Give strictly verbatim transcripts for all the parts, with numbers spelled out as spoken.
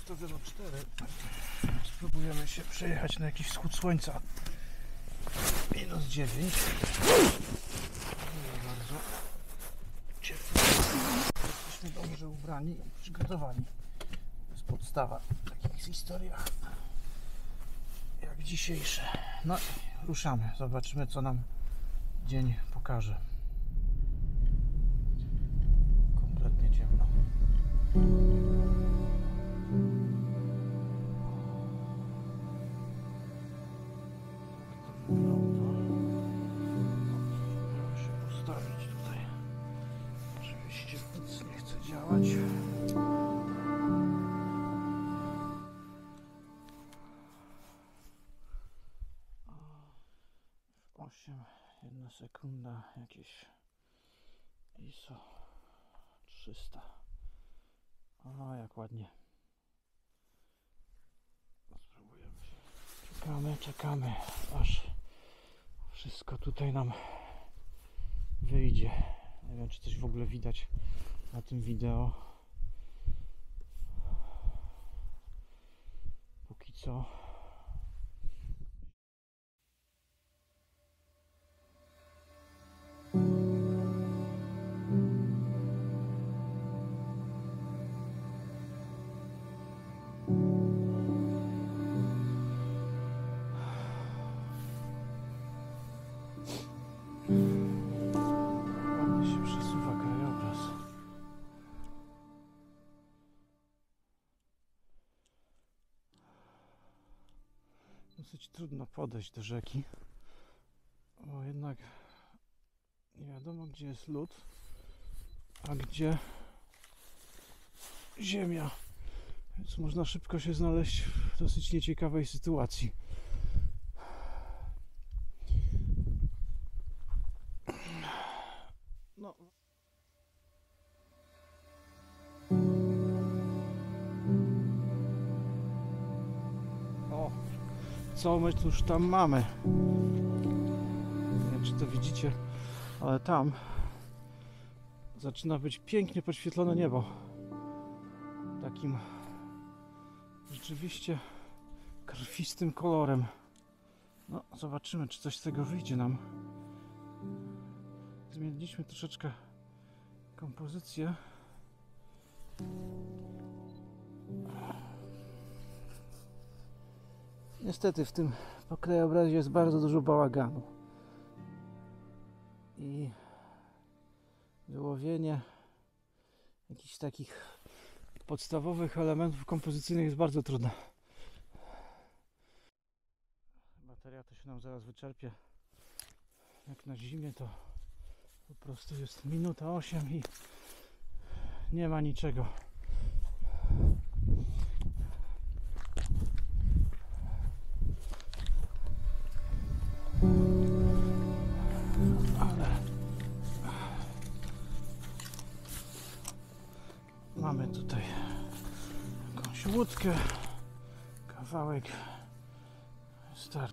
dwadzieścia zero cztery. Spróbujemy się przejechać na jakiś wschód słońca. Minus dziewięć. Nie bardzo ciepło. Jesteśmy dobrze ubrani i przygotowani. To jest podstawa w takich historiach jak dzisiejsze. No i ruszamy. Zobaczymy, co nam dzień pokaże. Kompletnie ciemno. Muszę się postawić tutaj. Oczywiście nic nie chce działać. osiem, jedna sekunda, jakieś I S O trzysta. O, jak ładnie. Spróbujemy się. Czekamy, czekamy, aż wszystko tutaj nam wyjdzie. Nie wiem, czy coś w ogóle widać na tym wideo. Póki co. Ładnie się przesuwa krajobraz. Dosyć trudno podejść do rzeki, bo jednak nie wiadomo, gdzie jest lód, a gdzie ziemia, więc można szybko się znaleźć w dosyć nieciekawej sytuacji. No. O, co my już tam mamy? Nie wiem, czy to widzicie, ale tam zaczyna być pięknie podświetlone niebo. Takim rzeczywiście krwistym kolorem. No, zobaczymy, czy coś z tego wyjdzie nam. Zmieniliśmy troszeczkę kompozycję. Niestety w tym krajobrazie jest bardzo dużo bałaganu. I wyłowienie jakichś takich podstawowych elementów kompozycyjnych jest bardzo trudne. Bateria to się nam zaraz wyczerpie. Jak na zimie, to po prostu jest minuta osiem i nie ma niczego. Ale mamy tutaj jakąś łódkę, kawałek start.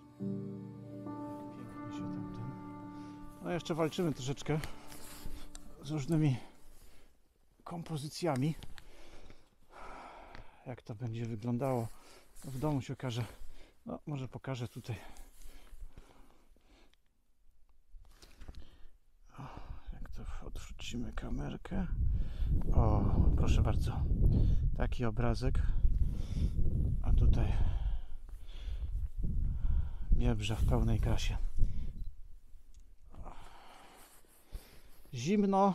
Pięknie się tamten. No jeszcze walczymy troszeczkę z różnymi kompozycjami. Jak to będzie wyglądało w domu, się okaże. No, może pokażę tutaj. O, jak to odwrócimy kamerkę. O, proszę bardzo. Taki obrazek. A tutaj Biebrza w pełnej krasie. Zimno,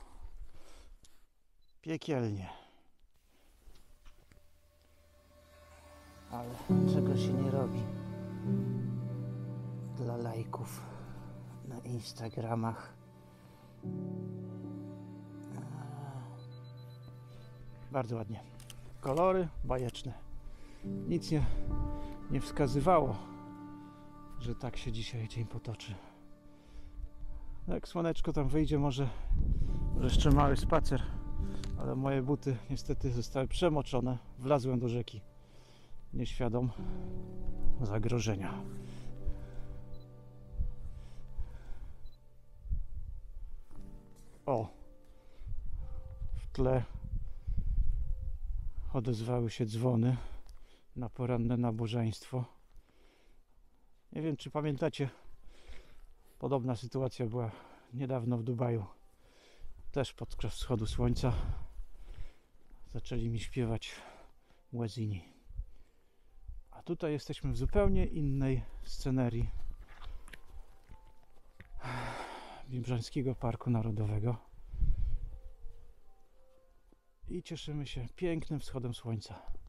piekielnie. Ale czego się nie robi dla lajków na Instagramach. Bardzo ładnie. Kolory bajeczne. Nic nie, nie wskazywało, że tak się dzisiaj dzień potoczy. No jak słoneczko tam wyjdzie, może, może jeszcze mały spacer, ale moje buty niestety zostały przemoczone. Wlazłem do rzeki, nieświadom zagrożenia. O, w tle odezwały się dzwony na poranne nabożeństwo. Nie wiem, czy pamiętacie, podobna sytuacja była niedawno w Dubaju. Też podczas wschodu słońca zaczęli mi śpiewać muezini. A tutaj jesteśmy w zupełnie innej scenerii Biebrzańskiego Parku Narodowego i cieszymy się pięknym wschodem słońca.